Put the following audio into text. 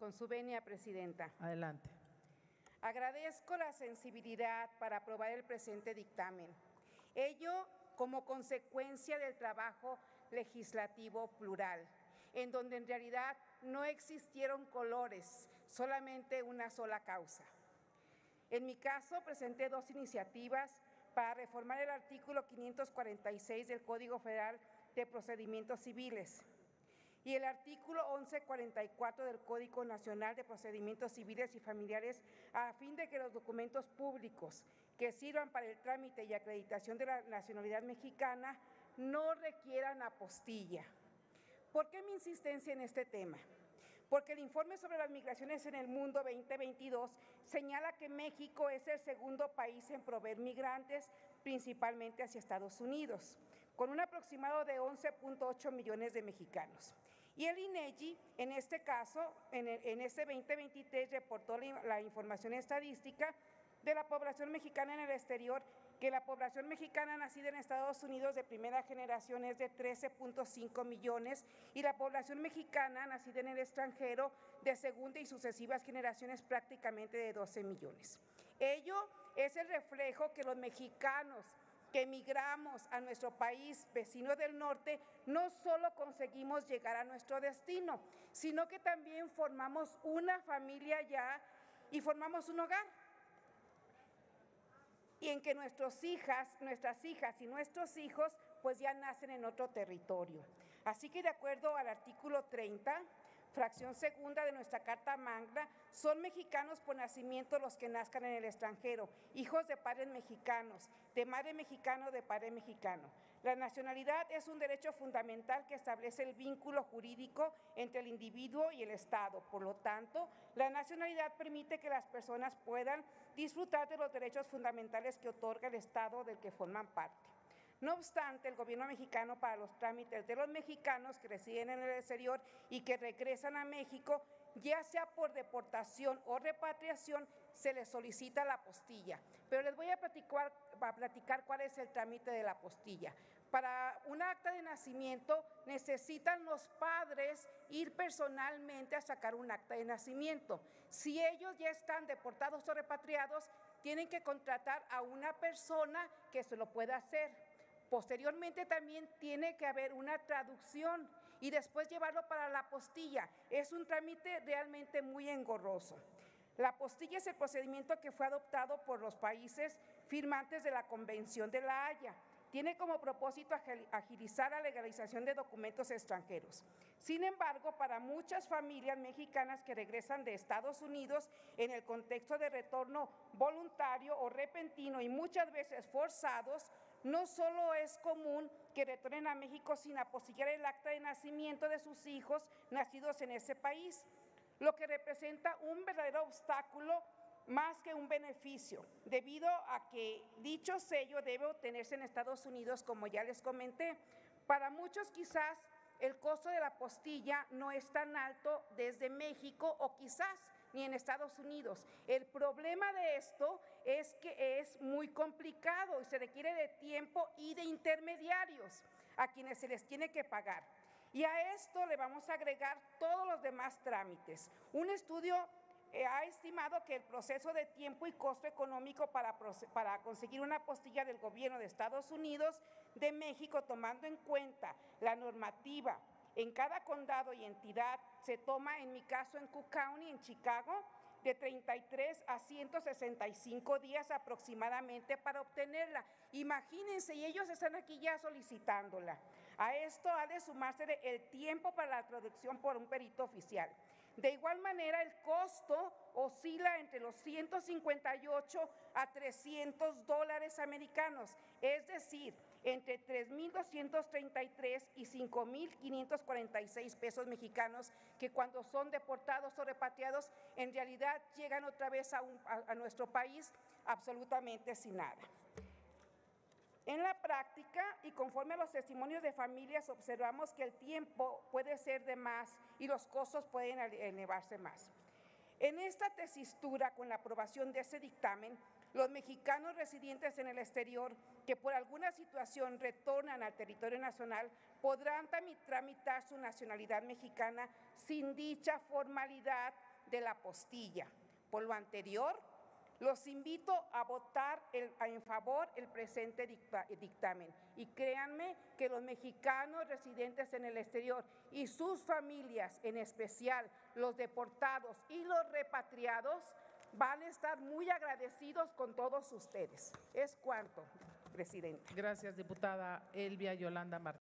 Con su venia, Presidenta. Adelante. Agradezco la sensibilidad para aprobar el presente dictamen. Ello como consecuencia del trabajo legislativo plural, en donde en realidad no existieron colores, solamente una sola causa. En mi caso, presenté dos iniciativas para reformar el artículo 546 del Código Federal de Procedimientos Civiles y el artículo 1144 del Código Nacional de Procedimientos Civiles y Familiares, a fin de que los documentos públicos que sirvan para el trámite y acreditación de la nacionalidad mexicana no requieran apostilla. ¿Por qué mi insistencia en este tema? Porque el informe sobre las migraciones en el mundo 2022 señala que México es el segundo país en proveer migrantes, principalmente hacia Estados Unidos, con un aproximado de 11.8 millones de mexicanos. Y el INEGI, en este caso, en este 2023, reportó la información estadística de la población mexicana en el exterior, que la población mexicana nacida en Estados Unidos de primera generación es de 13.5 millones y la población mexicana nacida en el extranjero de segunda y sucesivas generaciones prácticamente de 12 millones. Ello es el reflejo que los mexicanos que emigramos a nuestro país vecino del norte no solo conseguimos llegar a nuestro destino, sino que también formamos una familia allá y formamos un hogar. Y en que nuestras hijas y nuestros hijos pues ya nacen en otro territorio. Así que de acuerdo al artículo 30, fracción segunda de nuestra Carta Magna, son mexicanos por nacimiento los que nazcan en el extranjero, hijos de padres mexicanos, de madre mexicana o de padre mexicano. La nacionalidad es un derecho fundamental que establece el vínculo jurídico entre el individuo y el Estado. Por lo tanto, la nacionalidad permite que las personas puedan disfrutar de los derechos fundamentales que otorga el Estado del que forman parte. No obstante, el gobierno mexicano, para los trámites de los mexicanos que residen en el exterior y que regresan a México, ya sea por deportación o repatriación, se les solicita la apostilla. Pero les voy a platicar cuál es el trámite de la apostilla. Para un acta de nacimiento necesitan los padres ir personalmente a sacar un acta de nacimiento. Si ellos ya están deportados o repatriados, tienen que contratar a una persona que se lo pueda hacer. Posteriormente también tiene que haber una traducción y después llevarlo para la apostilla. Es un trámite realmente muy engorroso. La apostilla es el procedimiento que fue adoptado por los países firmantes de la Convención de La Haya. Tiene como propósito agilizar la legalización de documentos extranjeros. Sin embargo, para muchas familias mexicanas que regresan de Estados Unidos en el contexto de retorno voluntario o repentino y muchas veces forzados, no solo es común que retornen a México sin apostillar el acta de nacimiento de sus hijos nacidos en ese país, lo que representa un verdadero obstáculo más que un beneficio, debido a que dicho sello debe obtenerse en Estados Unidos, como ya les comenté. Para muchos quizás el costo de la apostilla no es tan alto desde México o quizás ni en Estados Unidos. El problema de esto es que es muy complicado y se requiere de tiempo y de intermediarios a quienes se les tiene que pagar. Y a esto le vamos a agregar todos los demás trámites. Un estudio ha estimado que el proceso de tiempo y costo económico para conseguir una apostilla del gobierno de Estados Unidos de México, tomando en cuenta la normativa en cada condado y entidad, se toma, en mi caso en Cook County, en Chicago, de 33 a 165 días aproximadamente para obtenerla. Imagínense, y ellos están aquí ya solicitándola. A esto ha de sumarse el tiempo para la traducción por un perito oficial. De igual manera, el costo oscila entre los 158 a 300 dólares americanos, es decir, entre 3,233 y 5,546 pesos mexicanos, que cuando son deportados o repatriados, en realidad llegan otra vez a nuestro país absolutamente sin nada. En la práctica y conforme a los testimonios de familias, observamos que el tiempo puede ser de más y los costos pueden elevarse más. En esta tesitura, con la aprobación de ese dictamen, los mexicanos residentes en el exterior que por alguna situación retornan al territorio nacional podrán tramitar su nacionalidad mexicana sin dicha formalidad de la Postilla. Por lo anterior, los invito a votar en favor del presente dictamen y créanme que los mexicanos residentes en el exterior y sus familias, en especial los deportados y los repatriados, van a estar muy agradecidos con todos ustedes. Es cuanto, presidente. Gracias, diputada Elvia Yolanda Martínez.